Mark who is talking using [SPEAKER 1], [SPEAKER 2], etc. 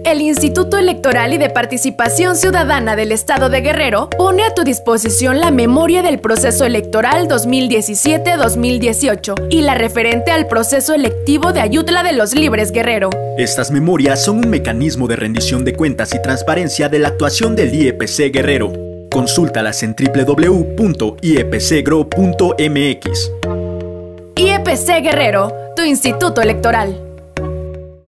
[SPEAKER 1] El Instituto Electoral y de Participación Ciudadana del Estado de Guerrero pone a tu disposición la memoria del proceso electoral 2017-2018 y la referente al proceso electivo de Ayutla de los Libres Guerrero.
[SPEAKER 2] Estas memorias son un mecanismo de rendición de cuentas y transparencia de la actuación del IEPC Guerrero. Consúltalas en www.iepcgro.mx.
[SPEAKER 1] IEPC Guerrero, tu instituto electoral.